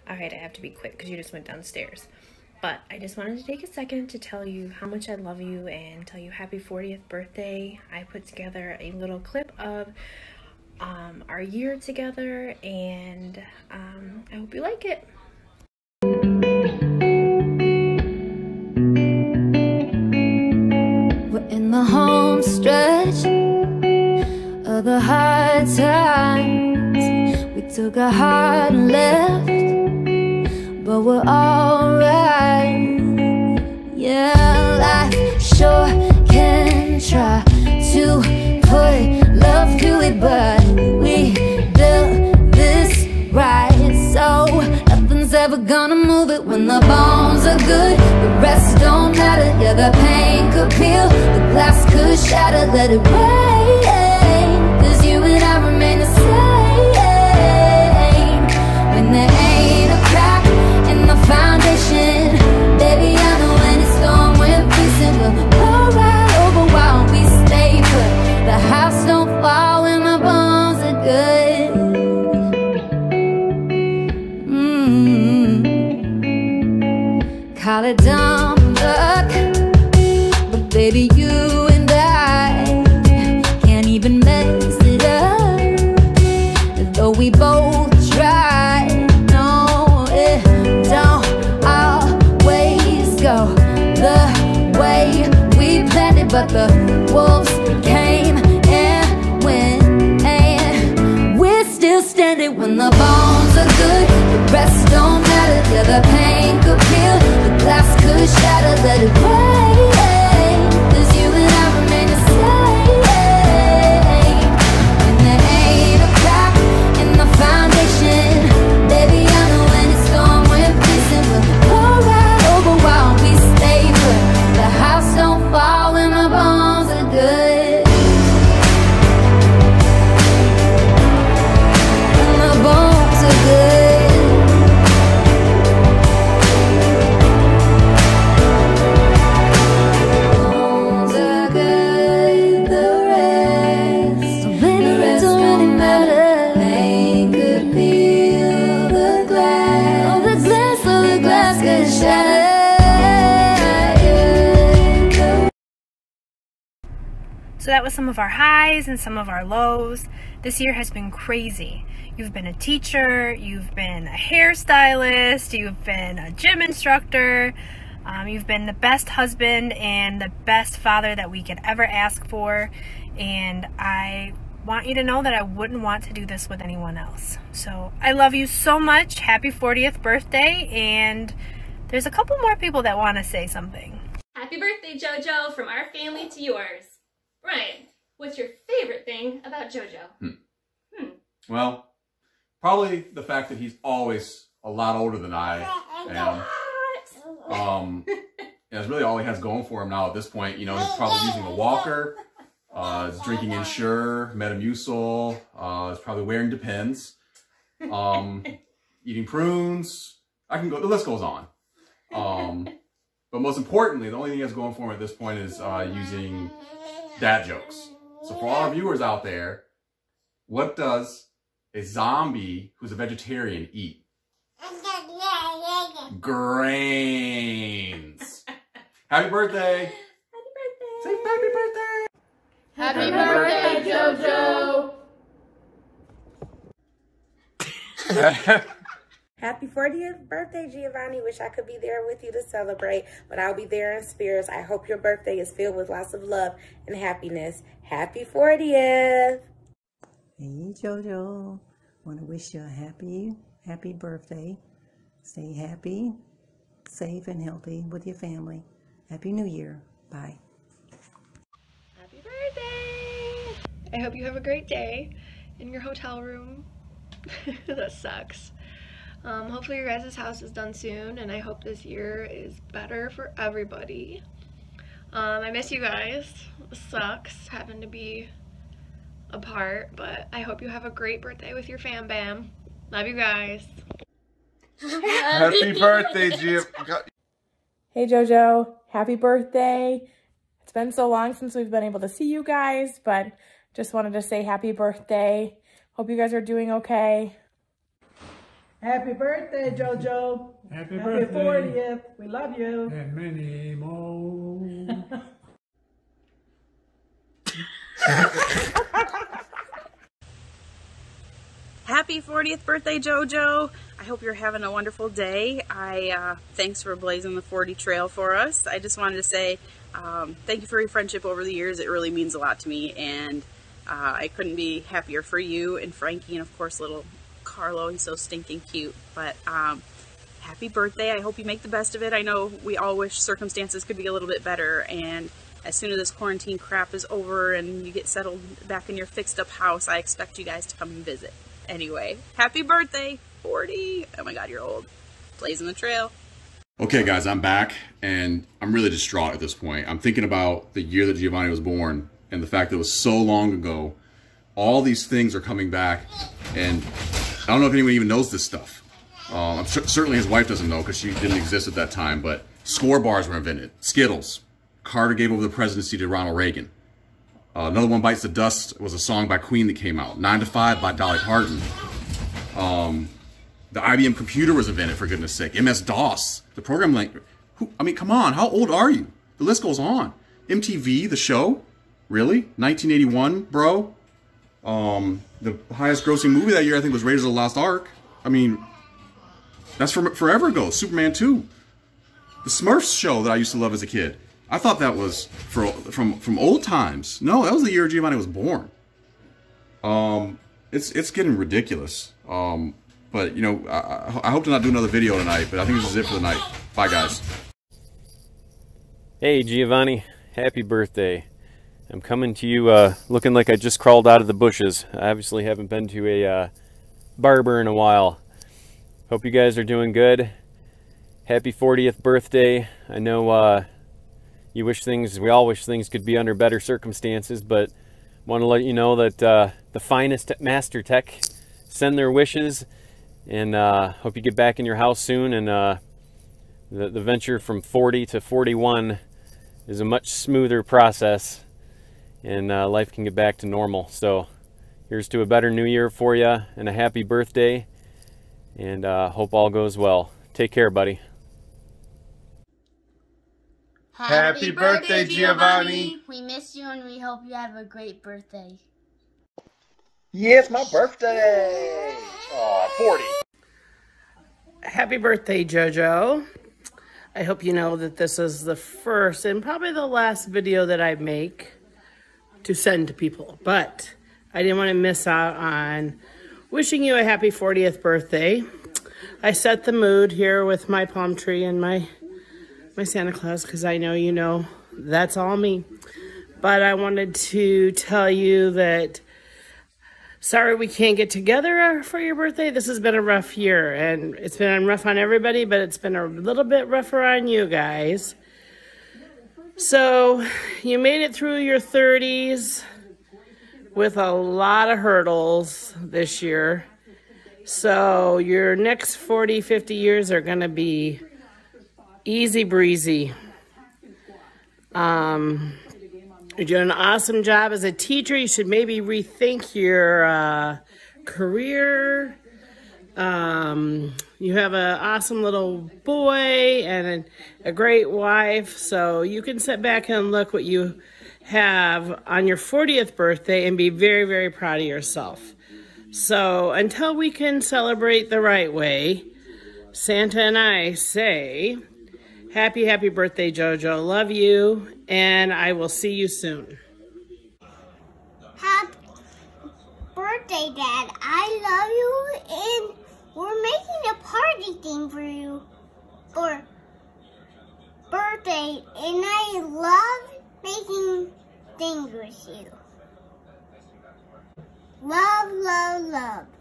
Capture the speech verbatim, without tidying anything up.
Alright, I have to be quick because you just went downstairs. But I just wanted to take a second to tell you how much I love you and tell you happy fortieth birthday. I put together a little clip of um, our year together, and um, I hope you like it. We're in the home stretch of the hard times. We took a hard left, but we're alright. Yeah, life sure can try to put love to it, but we built this right, so nothing's ever gonna move it. When the bones are good, the rest don't matter. Yeah, the pain could peel, the glass could shatter. Let it rain, 'cause you and I remain the same. When there ain't a crack in the foundation, baby, I know any storm we're facing will blow right over while we stay put. The house don't fall when my bones are good. Mm-hmm. Call it dumb luck, but baby, you and I can't even mess it up, though we both try. No, it don't always go the way we planned it, but the wolves came and went, and we're still standing. When the bones are good, the rest don't matter. Yeah, the pain could peel, the glass could shatter. Let it rain, 'cause you and I remain the same. And there ain't a crack in the foundation, baby, I know any storm we're facing will blow right over while we stay put. The house don't fall when my bones are good. When my bones are good. Bones are good, the rest, the rest don't matter. Pain could peel the glass, oh the glass, oh the glass could shatter. So that was some of our highs and some of our lows. This year has been crazy. You've been a teacher, you've been a hairstylist, you've been a gym instructor, um, you've been the best husband and the best father that we could ever ask for, and I want you to know that I wouldn't want to do this with anyone else. So I love you so much. Happy fortieth birthday, and there's a couple more people that want to say something. Happy birthday, JoJo, from our family to yours. Brian, what's your favorite thing about JoJo? Hmm. Hmm. Well, probably the fact that he's always a lot older than I am. Um, and that's really all he has going for him now at this point. You know, he's probably using a walker, uh, he's drinking Ensure, Metamucil, uh, he's probably wearing Depends, um, eating prunes. I can go, the list goes on. Um, but most importantly, the only thing he has going for him at this point is uh, using dad jokes. So for all our viewers out there, what does a zombie who's a vegetarian eat? Grains. Happy birthday. Happy birthday. Say happy birthday. Happy birthday, JoJo. Happy fortieth birthday, Giovanni. Wish I could be there with you to celebrate, but I'll be there in spirits. I hope your birthday is filled with lots of love and happiness. Happy fortieth. Hey, JoJo. Want to wish you a happy, happy birthday. Stay happy, safe, and healthy with your family. Happy New Year. Bye. Happy birthday! I hope you have a great day in your hotel room. That sucks. Um, hopefully your guys' house is done soon, and I hope this year is better for everybody. Um, I miss you guys. It sucks having to be apart, but I hope you have a great birthday with your fam bam. Love you guys. Happy birthday, Jim. Hey JoJo, happy birthday. It's been so long since we've been able to see you guys, but just wanted to say happy birthday. Hope you guys are doing okay. Happy birthday, JoJo. Happy, Happy birthday. fortieth. We love you. And many more. Happy fortieth birthday, JoJo. I hope you're having a wonderful day. I uh, thanks for blazing the forty trail for us. I just wanted to say um, thank you for your friendship over the years. It really means a lot to me, and uh, I couldn't be happier for you and Frankie, and of course little Carlo. He's so stinking cute. But um, happy birthday. I hope you make the best of it. I know we all wish circumstances could be a little bit better, and as soon as this quarantine crap is over and you get settled back in your fixed up house, I expect you guys to come and visit. Anyway, happy birthday, forty. Oh my God, you're old. Blazing the trail. Okay guys, I'm back and I'm really distraught at this point. I'm thinking about the year that Giovanni was born and the fact that it was so long ago. All these things are coming back, and I don't know if anyone even knows this stuff. Um, I'm sure, certainly his wife doesn't know because she didn't exist at that time, but score bars were invented. Skittles. Carter gave over the presidency to Ronald Reagan. Uh, Another One Bites the Dust was a song by Queen that came out. Nine to Five by Dolly Parton. Um, the I B M computer was invented, for goodness sake. M S DOS, the program language. Who, I mean, come on, how old are you? The list goes on. M T V, the show? Really? nineteen eighty-one, bro? Um, the highest grossing movie that year, I think, was Raiders of the Lost Ark. I mean, that's from forever ago. Superman two. The Smurfs show that I used to love as a kid. I thought that was for, from from old times. No, that was the year Giovanni was born. Um, it's it's getting ridiculous. Um, but you know, I, I hope to not do another video tonight. But I think this is it for the night. Bye, guys. Hey, Giovanni, happy birthday! I'm coming to you uh, looking like I just crawled out of the bushes. I obviously haven't been to a uh, barber in a while. Hope you guys are doing good. Happy fortieth birthday! I know. Uh, You wish things, we all wish things could be under better circumstances, but want to let you know that uh, the finest Master Tech send their wishes, and uh, hope you get back in your house soon, and uh, the, the venture from forty to forty-one is a much smoother process, and uh, life can get back to normal. So here's to a better new year for you, and a happy birthday, and uh, hope all goes well. Take care, buddy. Happy, Happy birthday, birthday, Giovanni. We miss you and we hope you have a great birthday. Yeah, it's my birthday. Aw, forty. Happy birthday, JoJo. I hope you know that this is the first and probably the last video that I make to send to people. But I didn't want to miss out on wishing you a happy fortieth birthday. I set the mood here with my palm tree and my my Santa Claus, because I know you know that's all me. But I wanted to tell you that sorry we can't get together for your birthday. This has been a rough year, and it's been rough on everybody, but it's been a little bit rougher on you guys. So you made it through your thirties with a lot of hurdles this year. So your next forty, fifty years are going to be easy breezy. Um, you're doing an awesome job as a teacher. You should maybe rethink your uh, career. Um, you have an awesome little boy and a, a great wife. So you can sit back and look what you have on your fortieth birthday and be very, very proud of yourself. So until we can celebrate the right way, Santa and I say, happy, happy birthday, JoJo. Love you, and I will see you soon. Happy birthday, Dad. I love you, and we're making a party thing for you for birthday, and I love making things with you. Love, love, love.